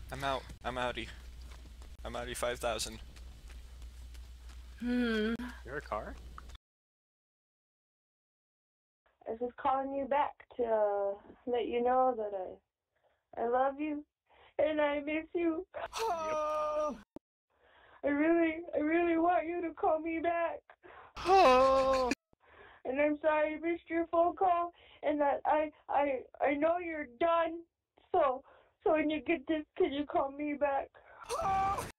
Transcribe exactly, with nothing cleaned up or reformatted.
I'm out. I'm outie. I'm outie five thousand. Hmm. You're a car? I was just calling you back to uh, let you know that I I love you and I miss you. Oh! I really I really want you to call me back. Oh! And I'm sorry I missed your phone call and that I I I know you're done. So so when you get this, can you call me back? Oh!